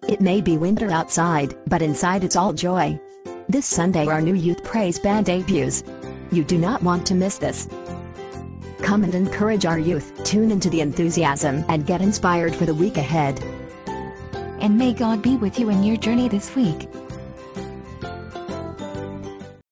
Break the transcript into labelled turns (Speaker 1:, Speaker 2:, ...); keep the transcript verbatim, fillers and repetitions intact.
Speaker 1: It may be winter outside, but inside it's all joy. This Sunday our new youth praise band debuts. You do not want to miss this. Come and encourage our youth, tune into the enthusiasm, and get inspired for the week ahead.
Speaker 2: And may God be with you in your journey this week.